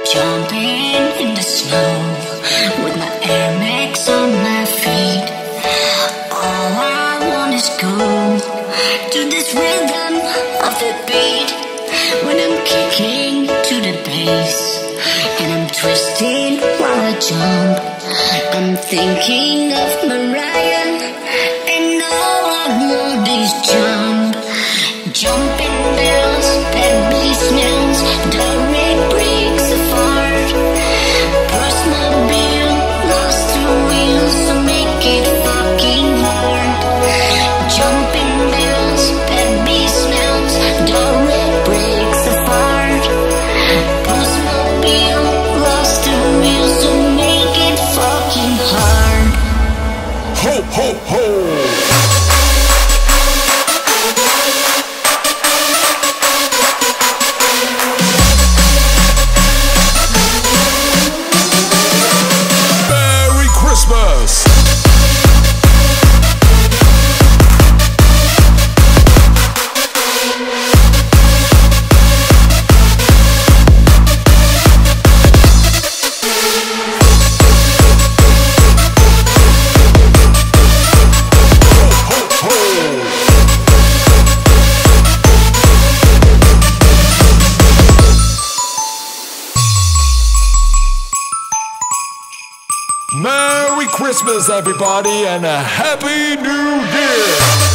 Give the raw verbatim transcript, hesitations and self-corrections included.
Jumping in the snow with my Air Max on my feet. All I want is go to this rhythm of the beat. When I'm kicking to the bass and I'm twisting while I jump, I'm thinking of Mariah and all I want is jump. Jumping bells, baby smells, the red bricks apart. Personal lost the wheels, so make it fucking hard. Jumping bells, baby smells, the red bricks apart. Personal lost the wheels, so make it fucking hard. Ho, ho, ho! Christmas. Merry Christmas, everybody, and a Happy New Year!